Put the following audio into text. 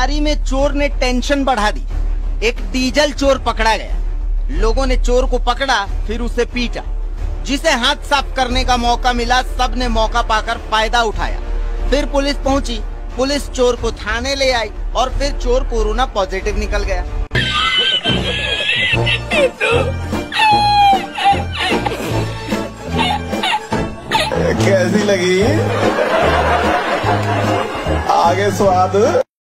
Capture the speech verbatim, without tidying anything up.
तैयारी में चोर ने टेंशन बढ़ा दी। एक डीजल चोर पकड़ा गया। लोगों ने चोर को पकड़ा, फिर उसे पीटा। जिसे हाथ साफ करने का मौका मिला, सब ने मौका पाकर फायदा उठाया। फिर पुलिस पहुंची, पुलिस चोर को थाने ले आई और फिर चोर कोरोना पॉजिटिव निकल गया। कैसी लगी? आगे स्वाद।